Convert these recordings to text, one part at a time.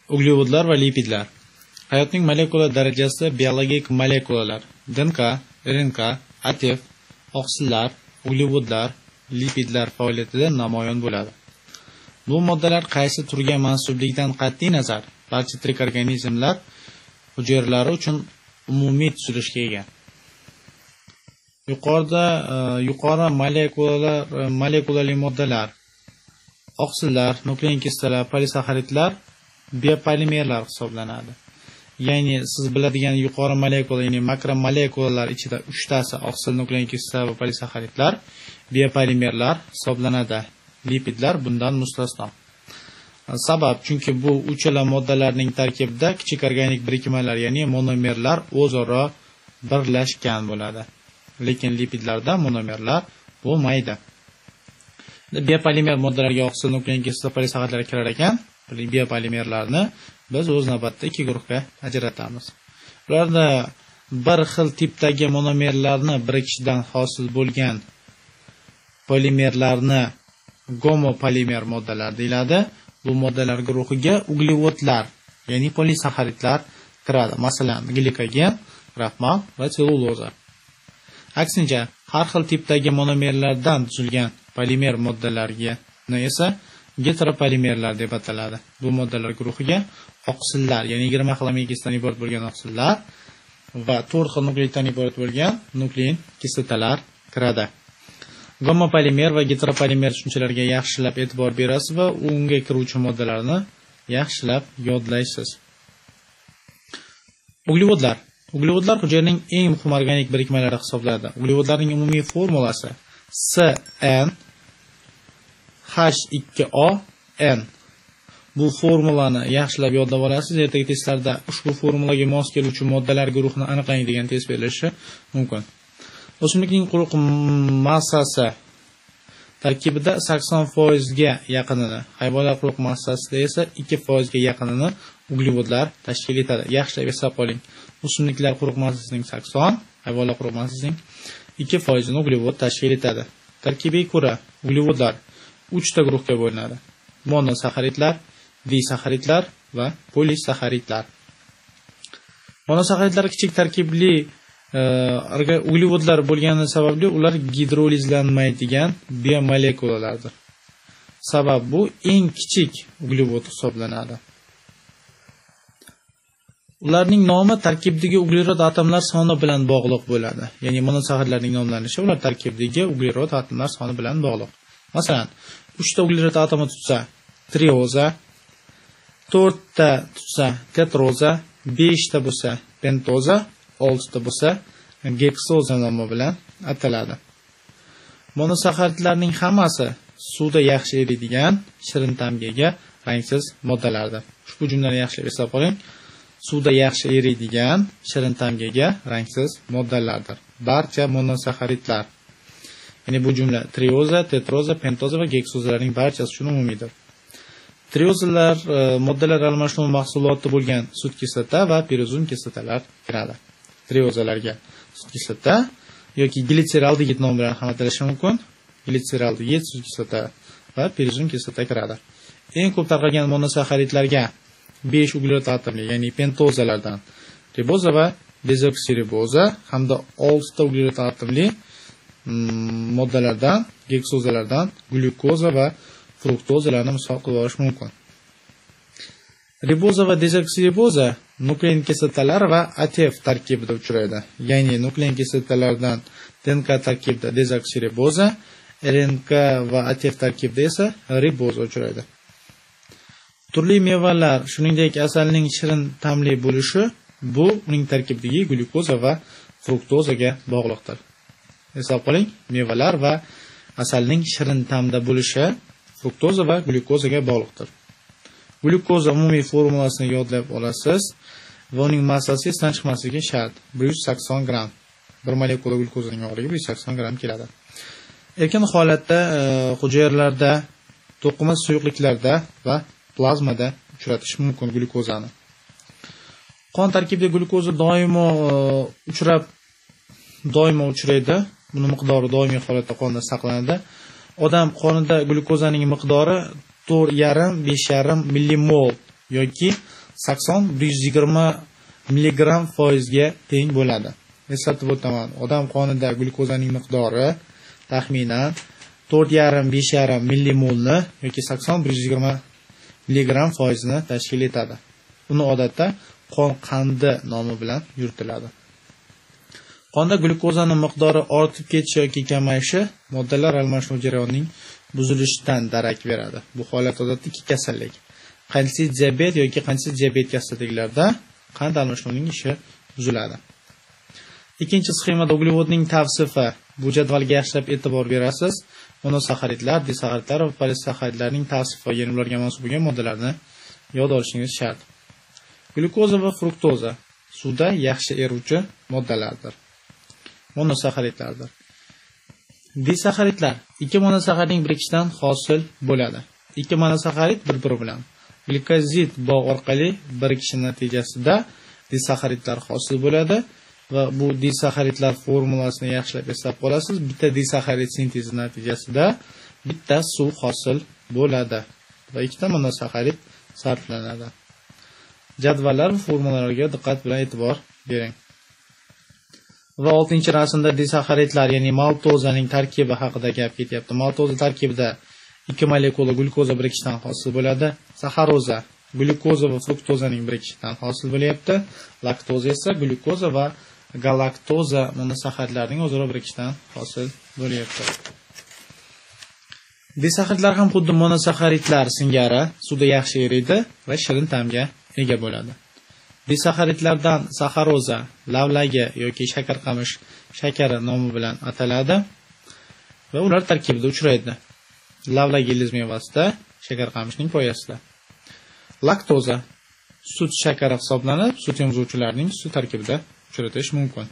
Uglevodlar va lipidlar. Hayotning molekular darajasida biologik molekulalar, DNK, RNK, ATF, oqsillar, uglevodlar, lipidlar faoliyatida namoyon bo'ladi. Bu moddalar qaysi turga mansublikdan qat'iy nazar barcha tirik organizmlar hujayralari uchun umumiy tuzilishga ega. Yuqori molekulali moddalar, oqsillar, nuklein kislotalar, polisaxaridlar biopolimerlar hisoblanadi. Ya'ni siz biladigan yuqori molekula, ya'ni makromolekulalar ichida 3 tasi oqsil, nuklein kislotalar va polisaxaridlar biopolimerlar hisoblanadi. Lipidlar bundan mustasno. Sabab, chunki bu uchala moddalarning tarkibida kichik organik birikmalar, ya'ni monomerlar o'zaro birlashgan bo'ladi. Lekin lipidlarda monomerlar bo'lmaydi. Biopolimer moddalarga oqsil, nuklein kislota, polisaxaridlar kirar ekan, biopolimerlarni biz o'z navbatida iki guruhga ajratamiz. Ularda bir xil tipdagi monomerlarni birikishidan hosil bo'lgan polimerlarni gomopolimer moddalar deyiladi. Bu moddalar guruhiga uglevodlar, ya'ni polisaxaridlar kiradi. Masalan, glikogen, kraxmal va selluloza. Aksincha, har xil tipdagi monomerlardan tuzilgan polimer moddalarga esa heteropolimerlar deb ataladi. Bu moddalar guruhiga oqsillar, ya'ni 20 xil amino kislotadan iborat bo'lgan oqsillar va 4 xil nukleiddan iborat bo'lgan nuklein kislotalar kiradi. Gomopolimer va heteropolimer tushunchalariga yaxshilab e'tibor berasiz va unga kiruvchi moddalarni yaxshilab yodlaysiz. Uglevodlar. Uglevodlar hujayraning eng muhim organik birikmalari hisoblanadi. Uglevodlarning umumiy formulasi CnH2ON. Bu formulani yaxshilab yodlab olasiz. Ertaga testlarda ushbu formulaga mos keluvchi moddalar guruhini aniqlang degan test berilishi mumkin. O'simlikning quruq massasi tarkibida 80% ga yaqinini, hayvonlar quruq massasida esa 2% ga yaqinini uglevodlar tashkil etadi. Yaxshilab hisob oling. O'simliklar quruq massasining 80, hayvonlar quruq massasining 2% ni uglevod tashkil etadi. Tarkibiga ko'ra uglevodlar 3 ta guruhga bo'linadi. Monosaxaridlar, disaxaridlar va polisaxaridlar. Monosaxaridlar kichik tarkibli uglevodlar bo'lgani sababli ular gidrolizlanmaydigan biomolekulalardir. Sabab bu eng kichik uglevod hisoblanadi. Ularning nomi tarkibdagi uglerod atomlar soni bilan bog'liq bo'ladi. Ya'ni monosaxaridlarning nomlanishi ular tarkibdagi uglerod atomlar soni bilan bog'liq. Masalan, 3 ta uglerod atomi tutsa trioza, 4 ta tutsa tetroza, 5 ta bo'lsa pentoza, 6 ta bo'lsa geksoza nomi bilan ataladi. Monosaxaridlarning hammasi suvda yaxshi eriydigan, shirin ta'mga ega rangsiz moddalardir. Ushbu jumlani yaxshi hisob oling. Suvda yaxshi eriydigan, shirin ta'mga ega rangsiz moddalardir. Barcha monosaxaridlar. Ya'ni bu jumla trioza, tetroza, pentoza va geksozalarning barchasi uchun umumiydir. Triozalar moddalar almashinuvi mahsuloti bo'lgan sut kislota va pirozin kislotalar kiradi. Triozalarga sut kislota yoki glitseraldegid nom bilan ham atalishi mumkin. Glitseraldegid sut kislota va pirozin kislota kiradi. Eng ko'p tarqalgan monosaxaridlarga 5 uglerod atomli, ya'ni pentozalardan riboza va dezoksiriboza hamda 6 ta uglerod atomli moddalardan, geksozalardan glyukoza va fruktozalarni misol qilib olish mumkin. Riboza va dezoksiriboza nuklein kislotalar va ATF tarkibida uchraydi. Ya'ni nuklein kislotalardan DNK tarkibida dezoksiriboza, RNK va ATF tarkibida esa riboza uchraydi. Turli mevalar, shuningdek asalning shirin ta'mli bo'lishi bu uning tarkibidagi glyukoza va fruktozaga bog'liqdir. Hisob qiling, mevalar va asalning shirin ta'mda bo'lishi fruktoza va glyukozaga bog'liqdir. Glyukoza umumiy formulasini yodlab olasiz va uning massasi esdan chiqmasligi shart. 180 gram. 1 molekula glyukozaning og'irligi 180 gram keladi. Erkin holatda hujayralarda, to'qima suyuqliklarda va plazmada uchratish mumkin glyukozani. Qon tarkibida glyukoza doimo uchraydi. Buni miqdori doimiy holatda qonda saqlanadi. Odam qonida glyukozaning miqdori 4,5-5,5 millimol yoki 80-120 mg foizga teng bo'ladi. Eslatib o'taman, odam qonida glyukozaning miqdori taxminan 4,5-5,5 millimolni yoki 80-120 mg foizni tashkil etadi. Uni odatda qon qandi nomi bilan yuritiladi. Qonda glyukozaning miqdori ortib ketishi yoki kamayishi moddalar almashinuv jarayonining buzilishidan darak beradi. Bu holat odatda ikki kasallik, qandsiz diabet yoki qandsiz diabet kasalliklarda qand almashinuvining ishi buziladi. Ikkinchi sxemada uglevodning tavsifi. Bu jadvalga yaxshilab e'tibor berasiz. Monosaxaridlar, disaxaridlar va polisaxaridlarning tavsifi, ya'ni ularga mansub bo'lgan moddalarni yod olishingiz shart. Glyukoza va fruktoza suvda yaxshi eruvchi moddalardir. Monosaxaridlardir. Disaxaridlar ikki monosaxaridning birikishidan hosil bo'ladi. Ikki monosaxarid bir-biri bilan glikozid bog' orqali birikishi natijasida disaxaridlar hosil bo'ladi va bu disaxaridlar formulasini yaxshilab eslab qolasiz. Bitta disaxarid sintezi natijasida bitta suv hosil bo'ladi va ikkita monosaxarid sarflanadi. Jadvallar va formulalarga diqqat bilan e'tibor bering. Va 6-rasmda disaxaridlar, ya'ni maltozaning tarkibi haqida gap ketyapti. Maltoza tarkibida 2 molekula glyukoza birikishidan hosil bo'ladi. Saxaroza glyukoza va fruktozaning birikishidan hosil bo'lyapti. Laktoza esa glyukoza va galaktoza monosaxaridlarning o'zaro birikishidan hosil bo'lyapti. Disaxaridlar ham xuddi monosaxaridlar singari suvda yaxshi eriydi va shirin ta'mga ega bo'ladi. Disaxaridlardan saxaroza, lavlagi yoki shakar qamish shakari nomi bilan ataladi va ular tarkibida uchraydi. Lavlagi iliz mevasida, shakar qamishning poyasida. Laktoza sut shakari hisoblanib, sut emizuvchilarning sut tarkibida uchratish mumkin.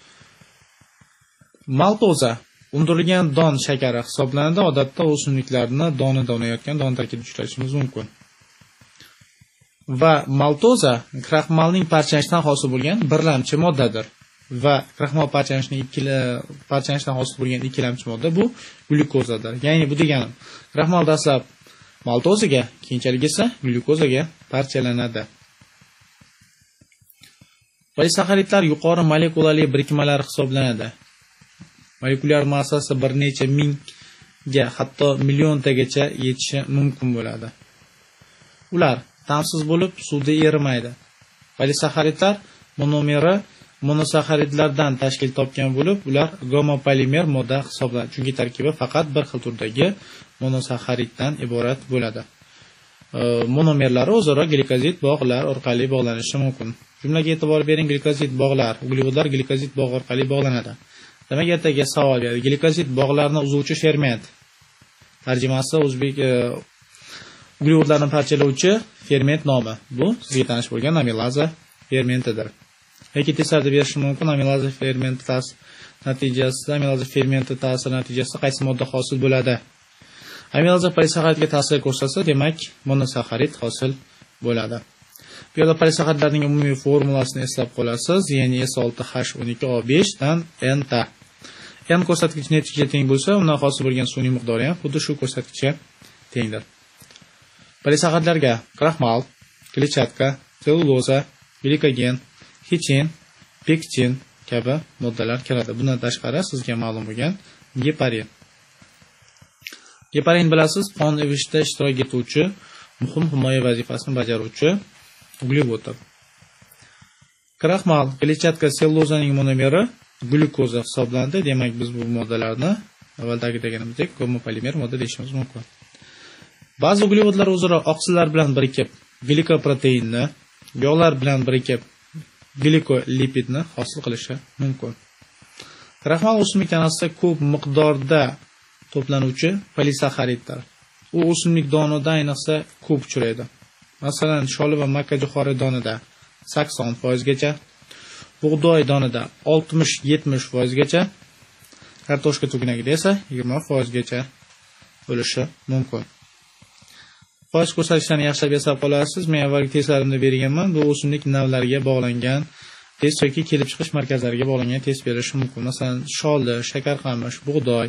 Maltoza undirilgan don shakari hisoblanadi. Odatda o'simliklarni donida unayotgan don tarkibida uchratishimiz mumkin. Va maltoza kraxmalning parchalashidan hosil bo'lgan birlamchi moddadir. Va kraxmal parchalashidan hosil bo'lgan ikkilamchi modda bu glyukozadir. Ya'ni bu deganim, kraxmal dastlab maltozaga, keyinchalik esa glyukozaga parchalanadi. Polisaxaridlar yuqori molekulali birikmalar hisoblanadi. Molekulyar massasi bir necha mingga, hatto milliontagacha yetishi mumkin bo'ladi. Ular ta'msiz bo'lib, suvda erimaydi. Polisaxaridlar monomeri monosaxaridlardan tashkil topgan bo'lib, ular gomopolimer modda hisoblanadi. Chunki tarkibi faqat bir xil turdagi monosaxariddan iborat bo'ladi. Monomerlari o'zaro glikozid bog'lar orqali bog'lanishi mumkin. Jumlaga e'tibor bering, glikozid bog'lar, uglevodlar glikozid bog' orqali bog'lanadi. Demak, ertaga savol beradi. Glikozid bog'larni uzuvchi ferment. Tarjimasi o'zbek uglevodlarni parchalovchi ferment nomi. Bu sizga tanish bo'lgan amilaza fermentidir. Yoki tesarda berishi mumkin. Amilaza fermenti ta'siri natijasida qaysi modda hosil bo'ladi? Amilaza polisaxaridga ta'sir ko'rsatsa, demak, monosaxarid hosil bo'ladi. Bu yerda polisaxaridlarning umumiy formulasini eslab qolasiz, ya'ni S6H12O5 dan N-ta. N ko'rsatkichi nechga teng bo'lsa, undan hosil bo'lgan suvning miqdori ham xuddi shu ko'rsatkichga tengdir. Polisaxaridlarga kraxmal, kletchatka, selluloza, glikogen, xitin, pektin kabi moddalar kiradi. Bundan tashqari sizga ma'lum bo'lgan geparin. Geparin bilasiz, qon ivishda ishtirok etuvchi, muhim himoya vazifasini bajaruvchi uglevoddir. Kraxmal, kletchatka, sellulozaning monomeri glyukoza hisoblanadi. Demak, biz bu moddalarni avvaldagi deganimizdek gomopolimer modda deyishimiz mumkin. Ba'zi uglevodlar o'zaro oqsillar bilan birikib glikoproteinni, yog'lar bilan birikib glikolipidni hosil qilishi mumkin. Kraxmal o'simlik tanasida ko'p miqdorda to'planuvchi polisaxariddir. U o'simlik donida ayniqsa ko'p uchraydi. Masalan, sholi va makka jo'xori donida 80% gacha, bug'doy donida 60-70% gacha, kartoshka tugunagida esa 20% gacha bo'lishi mumkin. Foiz ko'rsatkichlarni yaxshilab eslab qolasiz. Men avvalgi testlarimda berganman. Bu o'simlik navlariga bog'langan test yoki kelib chiqish markazlariga bog'langan test berishi mumkin. Masalan, sholi, shakar qamish, bug'doy,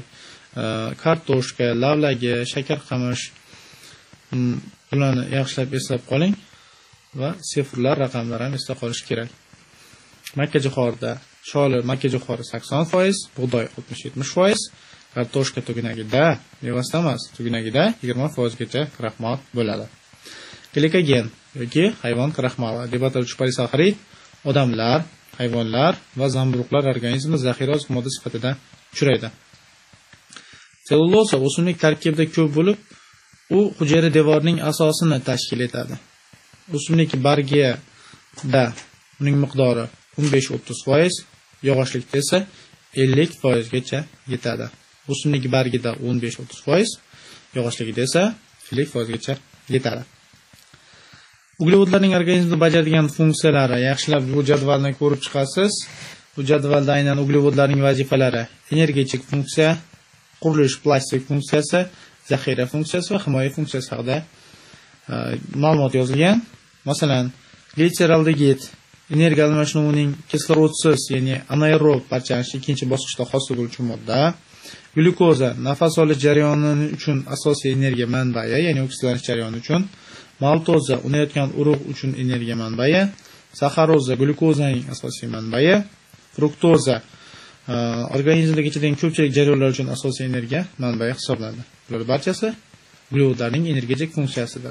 kartoshka, lavlagi, shakar qamish, bularni yaxshilab eslab qoling. va sifrlar raqamlar ham esda qolishi kerak. Makkajo'xorida sholi makkajo'xori 80%, bug'doy 60-70%, kartoshka tugunagida, mevasida emas, tugunagida 20% gacha kraxmal bo'ladi. Glikogen yoki hayvon kraxmali deb ataluvchi polisaxarid odamlar, hayvonlar va zamburug'lar organizmida zaxira oziq modda sifatida uchraydi. Selluloza o'simlik tarkibida ko'p bo'lib, u hujayra devorining asosini tashkil etadi. O'simlik bargida uning miqdori 15-30%, yog'ochlikda esa 50% gacha yetadi. O'simlik bargida 15-30%, yog'ochligida esa 50% gacha yetadi. Uglevodlarning organizmda bajaradigan funksiyalari yaxshilab bu jadvalni ko'rib chiqasiz. Bu jadvalda aynan uglevodlarning vazifalari energetik funksiya, qurilish plastik funksiyasi, zaxira funksiyasi va himoya funksiyasi haqida ma'lumot yozilgan. Masalan, glitseraldegid energiya almashinuvining kislorodsiz, ya'ni anaerob parchalash ikkinchi bosqichda hosil bo'luvchi modda. Glyukoza nafas olish jarayoni uchun asosiy energiya manbai, ya'ni oksidlanish jarayoni uchun. Maltoza unayotgan urug' uchun energiya manbai. Saxaroza glyukozaning asosiy manbai. Fruktoza organizmda kechadigan ko'pchilik jarayonlar uchun asosiy energiya manbai hisoblanadi. Bular barchasi uglevodlarning energetik funksiyasidir.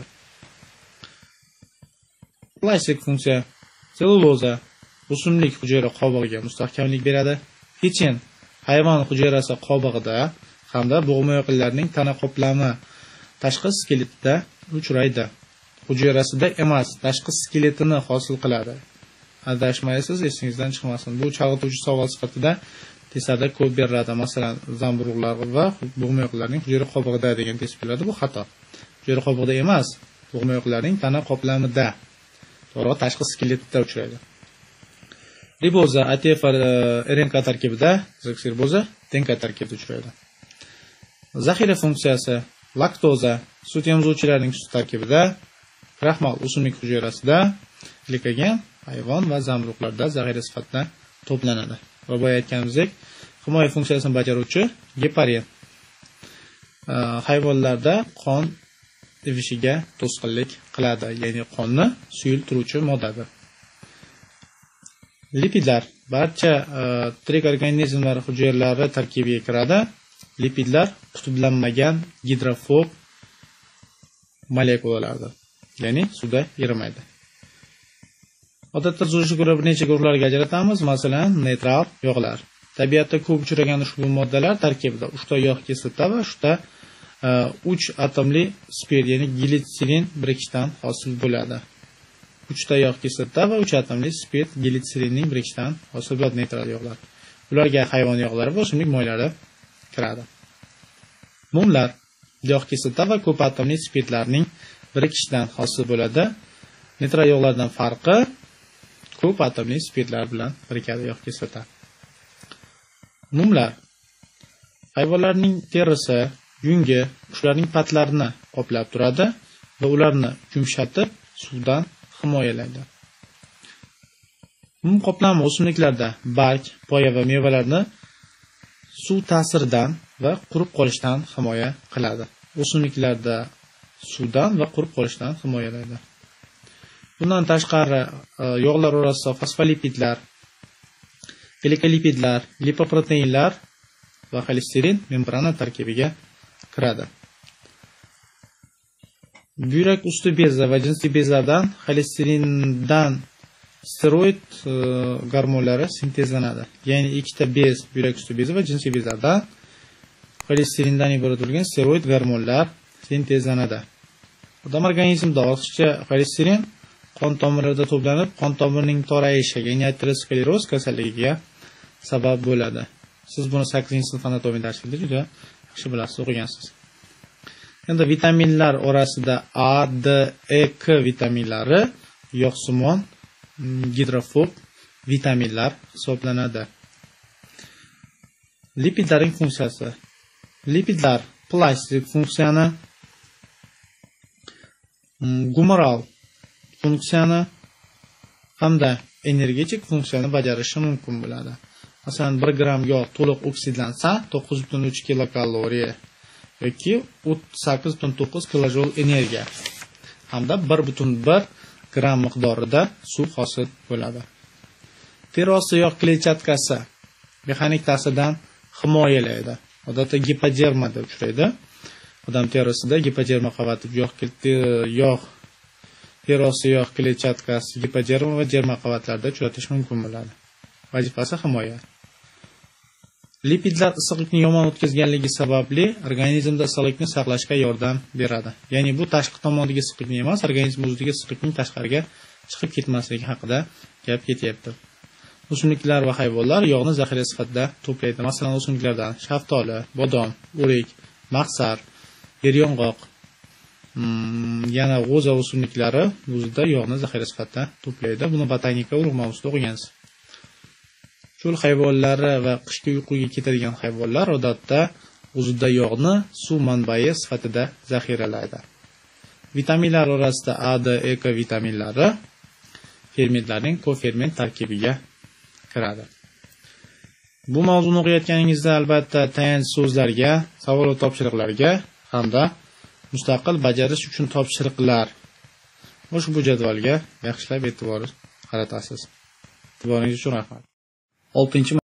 Plastik funksiya. Selluloza o'simlik hujayra qobig'iga mustahkamlik beradi. Pechin hayvon hujayrasi qobig'ida hamda bo'g'ma yaqinlarning tana qoplami tashqi skeletida uchraydi. Hujayrasida emas, tashqi skeletini hosil qiladi. Adashmaysiz, esingizdan chiqmasin. Bu chalg'ituvchi savol sifatida testlarda ko'p beriladi. Masalan, zamburug'lar va bo'g'ma yaqinlarning hujayra qobig'ida degan test beriladi. Bu xato. Hujayra qobig'ida emas, bo'g'ma yaqinlarning tana qoplamida, to'g'ri tashqi skeletida uchraydi. Riboza ATF RNK tarkibida, dezoksiriboza DNK tarkibida uchraydi. Zaxira funksiyasi laktoza sut emizuvchilarning sut tarkibida, kraxmal o'simlik hujayrasida, glikogen hayvon va zamburug'larda zaxira sifatida to'planadi. Va boya aytganimizdek, himoya funksiyasini bajaruvchi geparin hayvonlarda qon ivishiga to'sqinlik qiladi, ya'ni qonni suyultiruvchi moddadir. Lipidlar barcha tirik organizmlar hujayralari tarkibiga kiradi. Lipidlar qutblanmagan gidrofob molekulalardir, ya'ni suvda erimaydi. Odatda tuzilishga ko'ra bir necha guruhlarga ajratamiz. Masalan, neytral yog'lar. Tabiatda ko'p uchragan ushbu moddalar tarkibida 3 ta yog' kislota va 3 atomli spirt, ya'ni glitserin birikishdan hosil bo'ladi. 3 ta yog' kislota va 3 atomli spirt glitserinning birikishidan hosil bo'ladi neytral yog'lar. Ularga hayvon yog'lari va o'simlik moylari kiradi. Mumlar yog' kislota va ko'p atomli spirtlarning birikishidan hosil bo'ladi. Neytral yog'lardan farqi ko'p atomli spirtlar bilan birikadi yog' kislota. Mumlar hayvonlarning terisi, yungi, qushlarning patlarini qoplab turadi va ularni yumshatib suvdan himoyalaydi. Mum qoplami o'simliklarda barg, poya va mevalarni suv ta'siridan va qurib qolishdan himoya qiladi. O'simliklarda suvdan va qurib qolishdan himoyalaydi. Bundan tashqari yog'lar orasida fosfolipidlar, glikolipidlar, lipoproteinlar va xolesterin membrana tarkibiga kiradi. Buyrak usti bezi va jinsiy bezlardan xolesterindan steroid gormonlari sintezlanadi. Ya'ni ikkita bez, buyrak usti bezi va jinsiy bezlardan xolesterindan iborat bo'lgan steroid gormonlar sintezlanadi. Odam organizmida ortiqcha xolesterin qon tomirlarida to'planib, qon tomirining torayishiga, ya'ni ateroskleroz kasalligiga sabab bo'ladi. Siz buni 8-sinf anatomiya darsida juda yaxshi bilasiz, o'qigansiz. Endi vitaminlar orasida A, D, E, K vitaminlari yog'simon gidrofob vitaminlar hisoblanadi. Lipidlarning funksiyasi. Lipidlar plastik funksiyani, gumoral funksiyani hamda energetik funksiyani bajarishi mumkin bo'ladi. Masalan, 1 gram yog' to'liq oksidlansa 9.3 kilokaloriya yoki 8.9 kilojul energiya hamda 1.1 gramm miqdorida suv hosil bo'ladi. Terosti yog' kletchatkasi mexanik ta'sirdan himoyalaydi. Odatda gipoderma deb uchraydi. Odam terisida gipoderma qavati terosti yog' kletchatkasi gipoderma va derma qavatlarida uchratish mumkin bo'ladi. Vazifasi himoya. Lipidlar issiqlikni yomon o'tkazganligi sababli organizmda issiqlikni saqlashga yordam beradi. Ya'ni bu tashqi tomondagi issiqlikni emas, organizm o'zidagi issiqlikning tashqariga chiqib ketmasligi haqida gap ketyapti. O'simliklar va hayvonlar yog'ni zaxira sifatida to'playdi. Masalan, o'simliklardan shaftoli, bodom, o'rik, maqsar, yeryong'oq, yana g'o'za o'simliklari o'zida yog'ni zaxira sifatida to'playdi. Buni botanika urug' mavzusida o'qigansiz. Cho'l hayvonlari va qishki uyquga ketadigan hayvonlar odatda o'zida yog'ni suv manbai sifatida zaxiralaydi. Vitaminlar orasida A, D, E, K vitaminlari fermentlarning koferment tarkibiga kiradi. Bu mavzuni o'qiyotganingizda albatta tayanch so'zlarga, savol va topshiriqlarga hamda mustaqil bajarish uchun topshiriqlar ushbu jadvalga yaxshilab e'tibor qaratasiz. E'tiboringiz uchun rahmat. 6